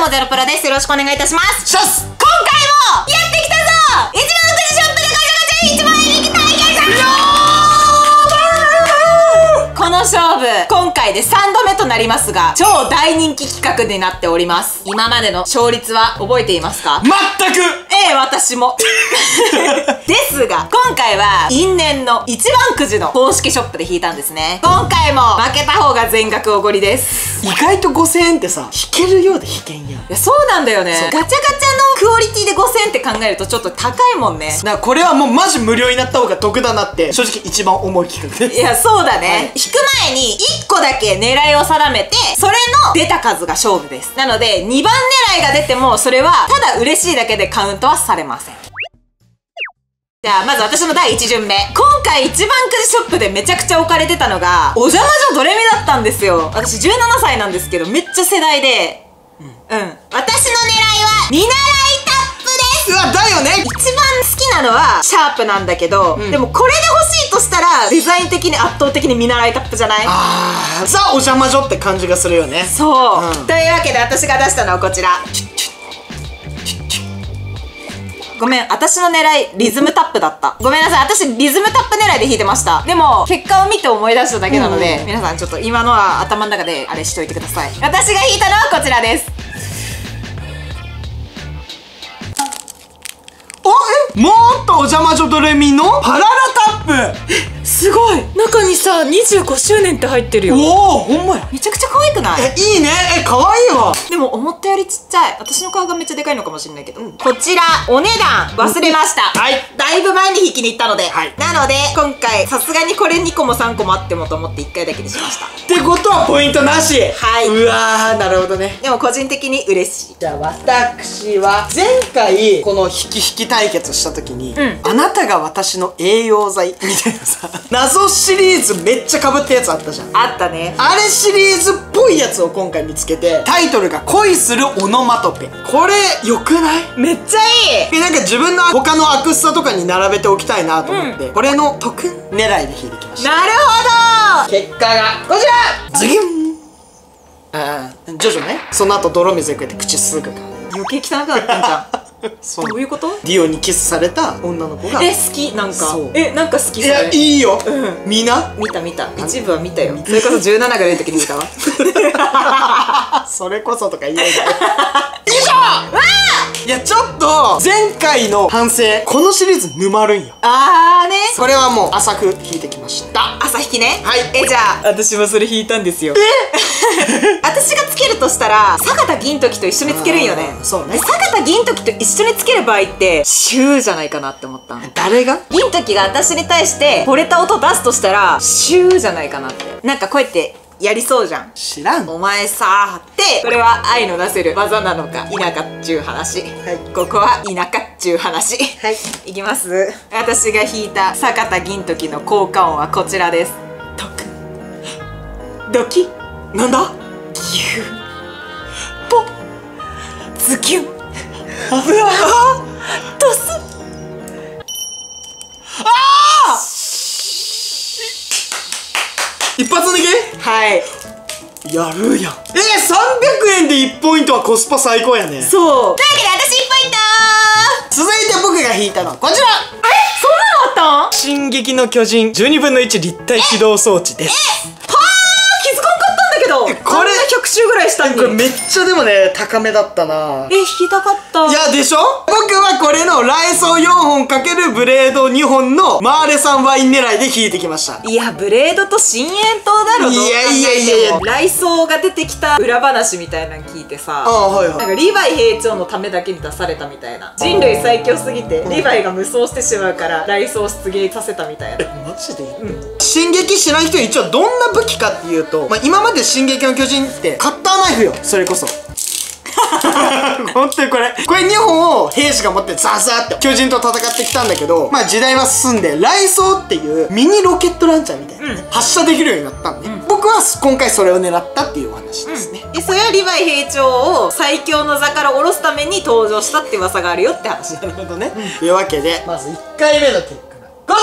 もゼロプロです。よろしくお願いいたします。 シャス。 今回もやってきたぞ。1万のくじショップでガチャガチャ1万円引き対決。この勝負、今回で3度目となりますが、超大人気企画になっております。今までの勝率は覚えていますか？ 全く。 私も。ですが、今回は因縁の一番くじの公式ショップで引いたんですね。今回も負けた方が全額おごりです。 意外と5000円ってさ、引けるようで引けんやん。 いや、そうなんだよね。ガチャガチャのクオリティで5000円って考えるとちょっと高いもんね。 だからこれはもうマジ無料になった方が得だなって正直一番重い企画です。 いや、そうだね、はい、引く前に1個だけ狙いを定めて、それの出た数が勝負です。なので2番狙いが出てもそれはただ嬉しいだけでカウントはされません。じゃあまず私の第1巡目。今回一番くじショップでめちゃくちゃ置かれてたのがお邪魔女ドレミだったんですよ。私17歳なんですけどめっちゃ世代で、私の狙いは見習いタップです。 うわ、だよね。 一番好きなのはシャープなんだけど、でもこれで欲しいとしたらデザイン的に圧倒的に見習いタップじゃない？ ザお邪魔女って感じがするよね。 そう、というわけで私が出したのはこちら。ごめん、私の狙いリズムタップだった。ごめんなさい、私リズムタップ狙いで弾いてました。でも結果を見て思い出しただけなので、皆さんちょっと今のは頭の中であれしといてください。私が弾いたのはこちらです。 もっとお邪魔女ドレミのパララタップ。 すごい、中にさ25周年って入ってるよ。 おお、ほんまや。 めちゃくちゃ可愛くない？ いいね。かわいいわ。 でも思ったよりちっちゃい。私の顔がめっちゃでかいのかもしれないけど、こちらお値段忘れました。はい、だいぶ前に引きに行ったので、なので今回さすがにこれ2個も3個もあってもと思って1回だけにしました。 ってことはポイントなし。 はい。 うわー、なるほどね。 でも個人的に嬉しい。 じゃあ私は前回この引き対決した時に、あなたが私の栄養剤みたいなさ、謎シリーズめっちゃ被ったやつあったじゃん。 あったね。 あれシリーズっぽいやつを今回見つけて、タイトルが恋するオノマトペ。これよくない？ めっちゃいい。 なんか自分の他のアクスタとかに並べておきたいなと思って、これの得狙いで引いてきました。 なるほど。 結果がこちら。ズギュン。ジョジョね。その後泥水でこうやって口すぐか余計汚くなったんじゃん。どういうこと？ ディオにキスされた女の子が。 好き、なんか。なんか好きそれ。 いや、いいよ。みんな見た。一部は見たよ。それこそ17ぐらいの時に見たわ。 それこそとか言えない。以上。いや、ちょっと前回の反省、このシリーズ沼るんよ。 ね。 これはもう浅く引いてきました。 朝引きね。 はい。 じゃあ私もそれ引いたんですよ。私がつけるとしたら坂田銀時と一緒につけるんよね。 そうね。 坂田銀時と一緒につける場合ってシューじゃないかなって思った。 誰が？ 銀時が私に対して惚れた音出すとしたらシューじゃないかなって。なんかこうやってやりそうじゃん。 知らん。 お前さーって、これは愛の出せる技なのか否かっちゅう話。ここは否かっちゅう話。いきます。私が弾いた坂田銀時の効果音はこちらです。トクドキ、 なんだ？ ギューポズキュン、うわドス。 一発抜け？ はい。 やるやん。300円で1ポイントはコスパ最高やね。 そう。というわけで私1ポイントー。 続いて僕が引いたのはこちら。 そんなのあったん？ 進撃の巨人12分の1立体起動装置です。 気づかんかったんだけど。これ100周ぐらいしたんに。 これめっちゃでもね、高めだったな。 引きたかった。 いや、でしょ？僕はこれの雷装4本かけるブレード2本のマーレさんワイン狙いで引いてきました。 いや、ブレードと深淵刀だろ。 いやいやいやいや、 雷装が出てきた裏話みたいなの聞いてさ、なんかリヴァイ兵長のためだけに出されたみたいな。人類最強すぎてリヴァイが無双してしまうから雷装出現させたみたいな。 マジで？進撃知らん人に一応どんな武器かっていうと、今まで進撃の巨人ってカッターナイフよ、それこそ。本当にこれ2本を兵士が持ってザザーって巨人と戦ってきたんだけど、時代は進んで雷装っていうミニロケットランチャーみたいなね、発射できるようになったんで、僕は今回それを狙ったっていうお話ですね。 それはリヴァイ兵長を最強の座から下ろすために登場したって噂があるよって話。 なるほどね。というわけでまず1回目の結果がこちら。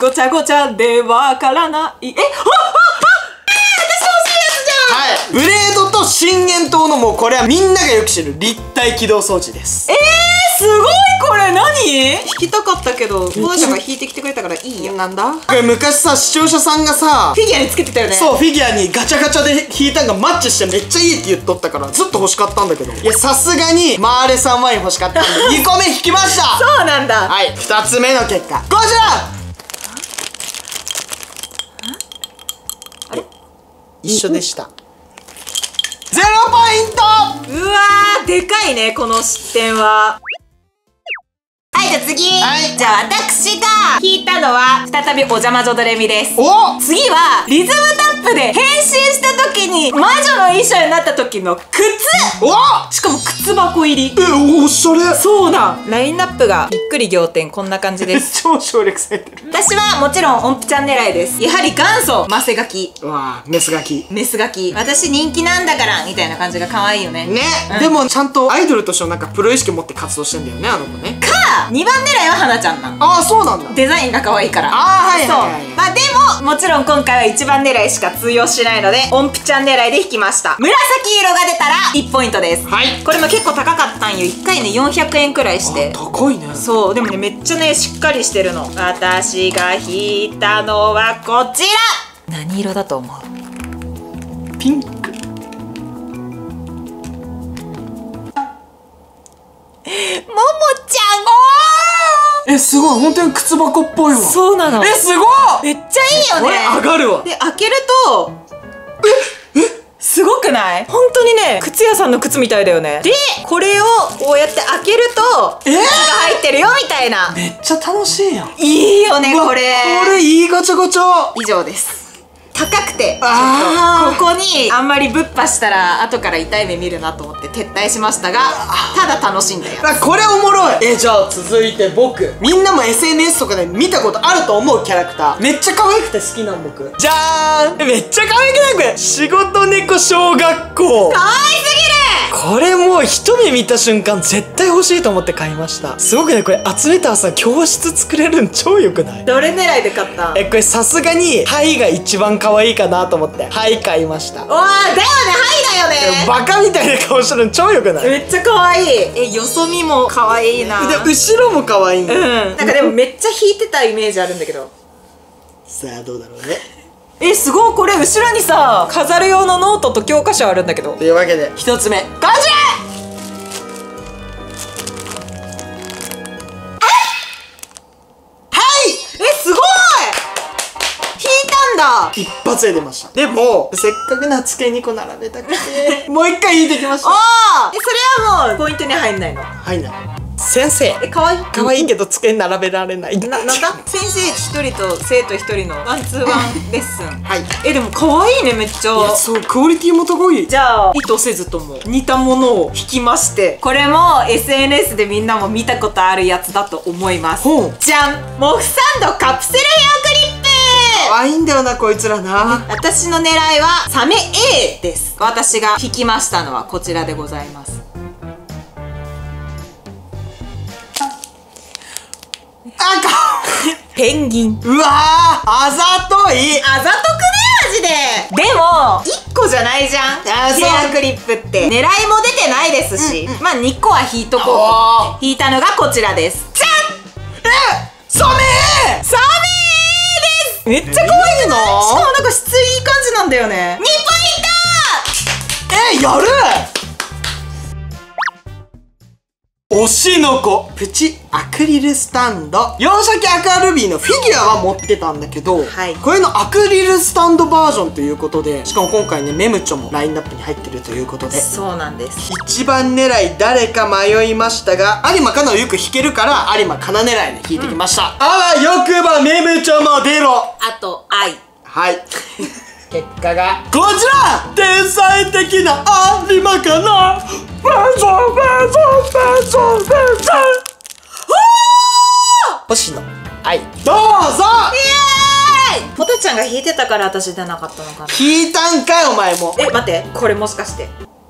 ごちゃごちゃでわからない。私欲しいやつじゃん。 はい、ブレードと心円筒の、もうこれはみんながよく知る立体起動装置です。 すごい。これ何？弾きたかったけど、コダちゃんが弾いてきてくれたからいいや。なんだ？ これ昔さ、視聴者さんがさ、 フィギュアにつけてたよね。 そう、フィギュアにガチャガチャで弾いたんがマッチしてめっちゃいいって言っとったからずっと欲しかったんだけど、いや、さすがにマーレさんワイン欲しかったんで2個目引きました。 そうなんだ。 はい、2つ目の結果こちら。一緒でした。0ポイント。 うわー、でかいね、この失点は。はい、じゃあ次。はい。じゃあ私が弾いたのは再びお邪魔女ドレミです。 お、 次はリズムタップで変身した時に魔女の衣装になった時の靴。 お、 しかも靴箱入り。 おしゃれ。 そうだ。ラインナップがびっくり仰天、こんな感じです。 超省略されてる。 私はもちろん音符ちゃん狙いです。やはり元祖マセガキ。 うわー、メスガキ。 メスガキ。私人気なんだからみたいな感じが可愛いよね。 ね、でもちゃんとアイドルとしてのなんかプロ意識持って活動してんだよね、あの子ね。 か2番狙いは花ちゃんなん。 ああ、そうなんだ。 デザインが可愛いから。 はいはいはい。 そう。まあでももちろん今回は1番狙いしか通用しないので音符ちゃん狙いで弾きました。紫色が出たら1ポイントです。はい。これも結構高かったんよ。1回ね400円くらいして。 高いね。そう、 でもねめっちゃねしっかりしてるの。私が弾いたのはこちら。何色だと思う？ ピンク。 ももちゃん。 すごい、本当に靴箱っぽいわ。 そうなの。 すごい。 めっちゃいいよね。 これ上がるわ。 で開けるとすごくない？本当にね靴屋さんの靴みたいだよね。でこれをこうやって開けると靴が入ってるよみたいな。 めっちゃ楽しいやん。 いいよねこれ。 これいいガチャガチャ。 以上です。高くてちょっとここにあんまりぶっぱしたら後から痛い目見るなと思って撤退しましたが、ただ楽しんだやつ。 これおもろい。じゃあ続いて僕、みんなも SNS とかで見たことあると思うキャラクター、めっちゃ可愛くて好きなん僕。じゃーん。めっちゃ可愛くないこれ？仕事猫小学校。 可愛すぎる。 これもう一目見た瞬間絶対欲しいと思って買いました。すごくね、これ集めたらさ教室作れるん超良くない？ どれ狙いで買った？ これさすがにハイが一番可愛いかなと思ってハイ買いました。 わー、だよね、ハイだよね。 バカみたいな顔してるの超良くない？ めっちゃ可愛い。よそ見も可愛いな。 で後ろも可愛いんだ。 なんかでもめっちゃ弾いてたイメージあるんだけど。 さあどうだろうね。 すごい。これ後ろにさ飾る用のノートと教科書あるんだけど。 というわけで一つ目こちら。 すごい。弾いたんだ。 一発で出ました。でもせっかくな机2個並べたくてもう一回弾いてきました。 それはもうポイントに入んないの？ 入んない。先生可愛い。 可愛いけど机に並べられない。 なんだ？先生1人と生徒1人のワンツーワンレッスン。 はい。 でも可愛いねめっちゃ。 いやそう、クオリティも高い。 じゃあ意図せずとも似たものを弾きまして、これも SNS でみんなも見たことあるやつだと思います。じゃん、モフサンドカプセルヘアクリップ。 可愛いんだよなこいつらな。 私の狙いはサメ A です。私が弾きましたのはこちらでございます。ペンギン。 うわー、あざとい。 あざとくねマジで。でも1個じゃないじゃん、ヘアクリップって。狙いも出てないですし、まあ2個は引いとこうと引いたのがこちらです。じゃん。 サメー。 サメーです。めっちゃ可愛くない？しかもなんか質いい感じなんだよね。2ポイント。 やる。推しの子プチアクリルスタンド。幼少期アクアルビーのフィギュアは持ってたんだけど、これのアクリルスタンドバージョンということで、しかも今回ねメムチョもラインナップに入ってるということで。 そうなんです。 一番狙い誰か迷いましたが、有馬かなをよく弾けるから有馬かな狙いで弾いてきました。あわよくばメムチョも出ろ。 あと愛。 はい結果がこちら。天才的な有馬かな。星野愛、どうぞ。 イエーイ。ポテちゃんが弾いてたから私出なかったのかな。 弾いたんかいお前も。 待って、これもしかして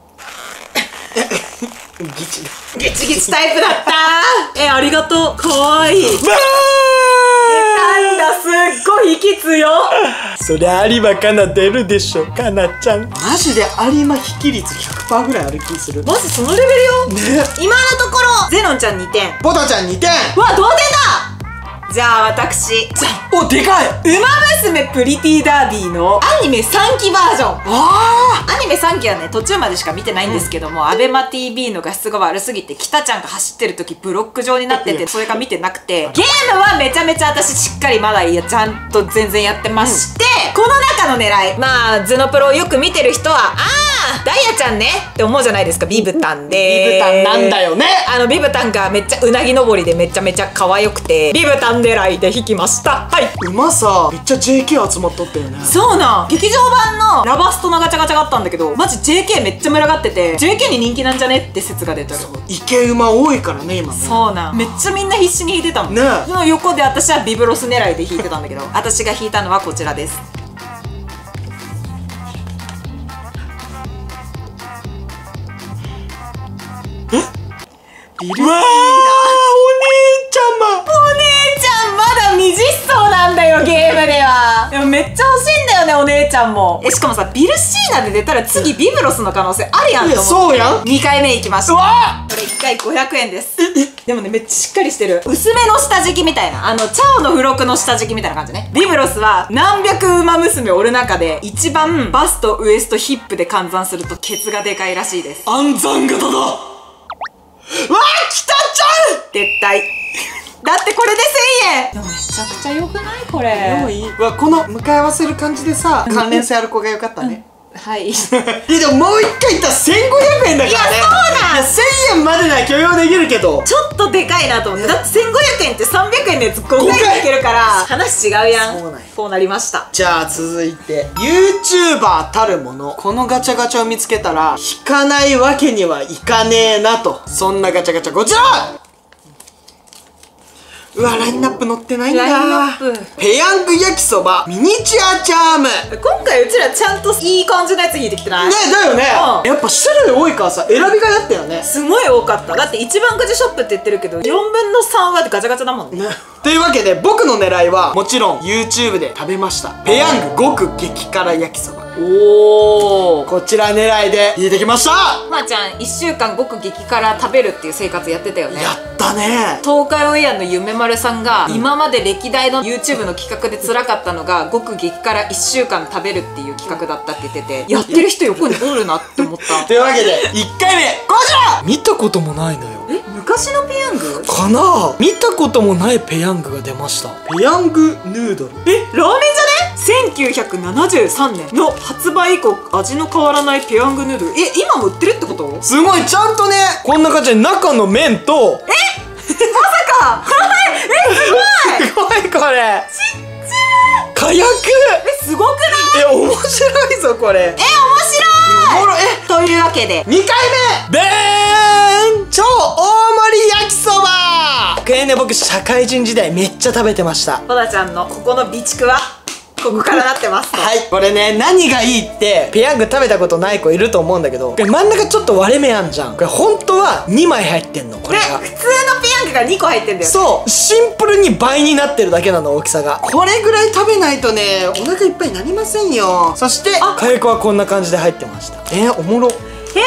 ギチギチタイプだった。ありがとう。かわいい。出たんだすっごい息強。 そりゃ有馬かな出るでしょ、かなちゃん。マジで有馬引き率 100% ぐらいある気する。 マジそのレベルよ。 ね。 今のところゼノンちゃん2点。 ポタちゃん2点。 うわ、同点だ。じゃあ私、 お、でかい。 ウマ娘プリティダービーのアニメ3期バージョン。 あアニメ3期はね、途中までしか見てないんですけども、アベマ TV の画質が悪すぎて、北ちゃんが走ってる時ブロック状になってて、それが見てなくて、ゲームはめちゃめちゃ私しっかりまだちゃんと全然やってまして、この中の狙い、まあズノプロをよく見てる人は、ダイヤちゃんねって思うじゃないですか。ビブタンで、 ビブタンなんだよね。 ビブタンがめっちゃうなぎ登りでめちゃめちゃ可愛くて、ビブタン狙いで引きました。はい。 馬さ、めっちゃ JK 集まっとったよね。 そうなん。劇場版のラバストのガチャガチャがあったんだけど、マジ JK めっちゃ群がってて、JK に人気なんじゃねって説が出てる。 池馬多いからね、今ね。 そうなん。めっちゃみんな必死に引いてたもん。 ねえ。 その横で私はビブロス狙いで引いてたんだけど、私が引いたのはこちらです。 ビルシーだ。お姉ちゃま。 お姉ちゃんまだ未実装なんだよ、ゲームでは。でもめっちゃ欲しいんだよね、お姉ちゃんも。しかもさ、ビルシーナで出たら次ビブロスの可能性あるやんと思って。 そうやん。 2回目いきました。 うわこれ1回500円です。でもね、めっちゃしっかりしてる。薄めの下敷きみたいな。チャオの付録の下敷きみたいな感じね。ビブロスは何百馬娘おる中で一番バスト、ウエスト、ヒップで換算するとケツがでかいらしいです。 暗算型だ。うわー、来たちゃう。 絶対。だってこれで1000円。でもめちゃくちゃ良くないこれ。 もういい。うわ、この向かい合わせる感じでさ、関連性ある子がよかったね。 はい。 いやでももう一回言ったら1500円だからね。 いや、そうなん。 1000円までなら許容できるけど、 ちょっとでかいなと思って。だって1500円って300円のやつ5回でいけるから、話違うやん。 そうなんや。 こうなりました。 じゃあ続いて YouTuber たるもの、このガチャガチャを見つけたら引かないわけにはいかねえなと、そんなガチャガチャこちら。うわ、ラインナップ載ってないんだ。 ラインナップ。 ペヤング焼きそばミニチュアチャーム。 今回うちらちゃんといい感じのやつ引いてきてない？ ね、だよね。 うん、 やっぱ種類多いからさ、選びがいあったよね。 すごい多かった。だって一番くじショップって言ってるけど、4分の3はガチャガチャだもんね。 というわけで僕の狙いはもちろん YouTube で食べましたペヤング極激辛焼きそば。おお、こちら狙いで引いてきました。 まーちゃん1週間極激辛食べるっていう生活やってたよね。 やったね。 東海オンエアのゆめまるさんが、今まで歴代の YouTube の企画で辛かったのが極激辛1週間食べるっていう企画だったって言ってて、やってる人横におるなって思った。 というわけで1回目こちら。見たこともないのよ。 昔のペヤングかな。見たこともないペヤングが出ました。ペヤングヌードル。 ラーメンじゃね。1973年の発売以降味の変わらないペヤングヌードル。今も売ってるってこと？ すごい、ちゃんとね、こんな感じで中の麺と、 まさかすごいすごいこれ。 ちっちゃ火薬。 すごくない？ 面白いぞこれ。 面白い。というわけで 2回目でーん、超大盛り焼きそば。これね、僕社会人時代めっちゃ食べてました。 ほなちゃんのここの備蓄はここからなってますはい、これね、何がいいってペヤング食べたことない子いると思うんだけど、これ真ん中ちょっと割れ目あんじゃん。これ本当は2枚入ってんの、これが。 普通のペヤングが2個入ってんだよ。 そう、シンプルに倍になってるだけなの、大きさが。これぐらい食べないとね、お腹いっぱいになりませんよ。そしてカレー粉はこんな感じで入ってました。おもろ。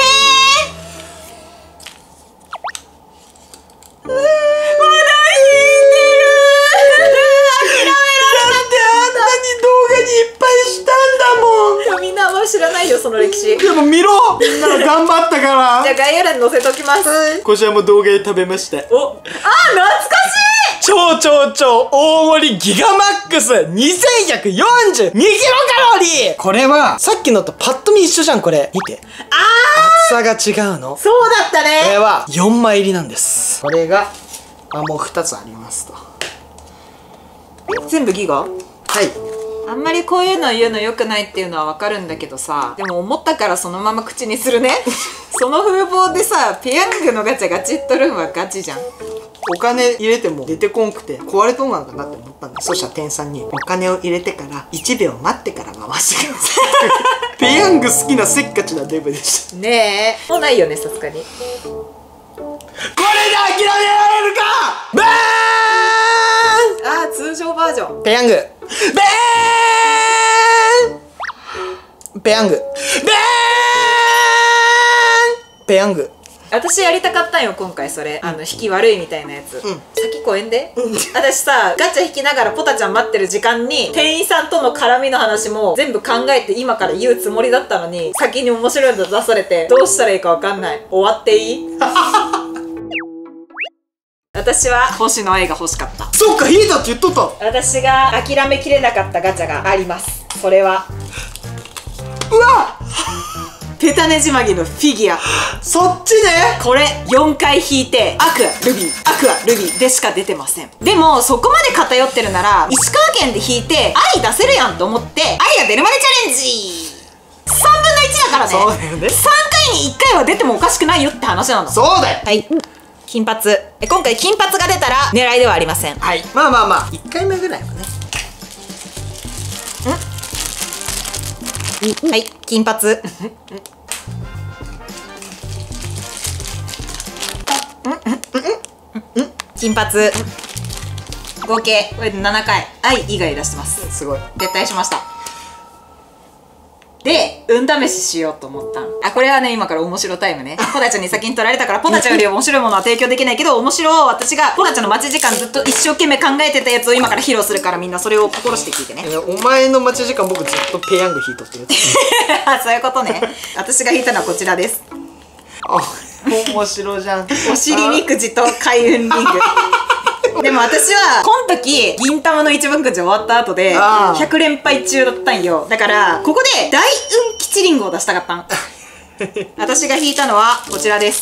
知らないよその歴史。 でも見ろ、みんな頑張ったからじゃあ概要欄に載せときます。 こちらも動画で食べました。 懐かしい。 超大盛りギガマックス2142キロカロリー。これはさっきのとパッと見一緒じゃん。これ見て、厚さが違うの。 そうだったね。 これは4枚入りなんです。これがもう2つありますと。 全部ギガ？ はい。 あんまりこういうの言うの良くないっていうのは分かるんだけどさ、でも思ったからそのまま口にするね。その風貌でさ、ペヤングのガチャガチっとるんはガチじゃん。 お金入れても出てこんくて壊れとんなのかなって思ったんだ。そしたら店員さんに、お金を入れてから1秒待ってから回してください。ペヤング好きなせっかちなデブでした。 ねえ、もうないよね、さすがに。 これで諦められるか。バーン。 通常バージョンジョン。 ペヤング。ベーン。ペヤング。ベーン。ペヤング。 私やりたかったんよ今回それ、引き悪いみたいなやつ、先公園で、私さガチャ引きながらポタちゃん待ってる時間に店員さんとの絡みの話も全部考えて今から言うつもりだったのに、先に面白いの出されてどうしたらいいか分かんない。終わっていい？私は星の愛が欲しかった。 そっか、引いたって言っとった。 私が諦めきれなかったガチャがあります。それはうわペタネジマギのフィギュア。 そっちね。 これ4回引いてアクアルビーアクアルビーでしか出てません。でもそこまで偏ってるなら石川県で引いて愛出せるやんと思って愛が出るまでチャレンジ。3分の1だからね。 そうだよね。 3回に1回は出てもおかしくないよって話なの。 そうだよ。 はい、金髪。今回金髪が出たら狙いではありません。 はい、まあまあまあ1回目ぐらいはね。 はい、金髪。金髪。合計これで7回愛以外出してます。 すごい。 撤退しました。で運試ししようと思ったの。これはね今から面白タイムね。ポタちゃんに先に取られたからポタちゃんより面白いものは提供できないけど、面白い私がポタちゃんの待ち時間ずっと一生懸命考えてたやつを今から披露するから、みんなそれを心して聞いてね。 お前の待ち時間僕ずっとペヤング引いとってる。 そういうことね。私が引いたのはこちらです。 あ、面白じゃん。 お尻みくじと開運リング。でも私はこの時銀玉の一番くじ終わった後で100連敗中だったんよ。だからここで大運吉リングを出したかったん。私が引いたのはこちらです。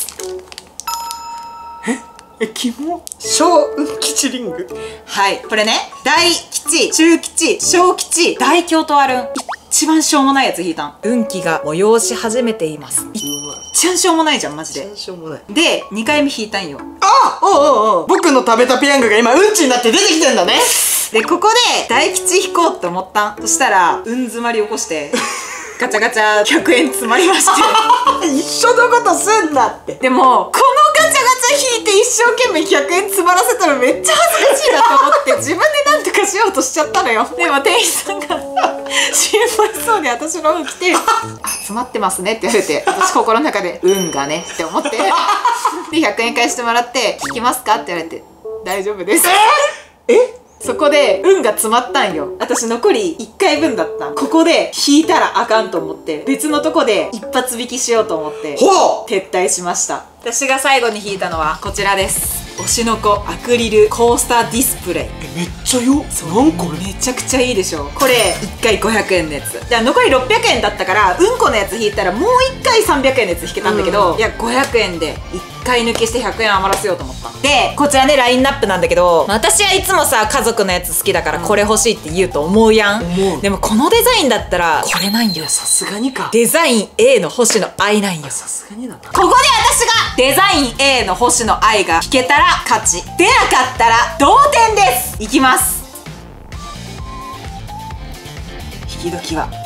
キモ。小運吉リング。 はい、これね大吉中吉小吉大凶とあるん。一番しょうもないやつ引いたん。運気が催し始めています。一番しょうもないじゃんマジで。 しょうもない。 で2回目引いたんよ。 あ、おうおうおう。僕の食べたペヤングが今うんちになって出てきてんだね。 でここで大吉引こうって思ったん。そしたら運詰まり起こしてガチャガチャ100円詰まりまして一緒のことすんなって。 でもこのガチャガチャ引いて一生懸命100円詰まらせたらめっちゃ恥ずかしいなと思って自分で何とかしようとしちゃったのよ。でも店員さんが心配そうに私の方来て「詰まってますね」って言われて、私心の中で「運がね」って思ってで100円返してもらって「引きますか?」って言われて「大丈夫です」。そこで運が詰まったんよ。私残り1回分だったん。ここで引いたらあかんと思って別のとこで一発引きしようと思って撤退しました。私が最後に引いたのはこちらです。推しの子アクリルコースターディスプレイ。 めっちゃよ。なんこれめちゃくちゃいいでしょ。これ1回500円のやつ。じゃあ残り600円だったからうんこのやつ引いたらもう1回300円のやつ引けたんだけど、いや500円で1回抜けして100円余らせようと思った。でこちらねラインナップなんだけど、私はいつもさ家族のやつ好きだからこれ欲しいって言うと思うやん。でもこのデザインだったらこれなんよ。 さすがにか。 デザイン A の星の愛なんよ。 さすがにな。ここで私がデザイン A の星の愛が引けたら勝ち、出なかったら同点です。いきます。引き時は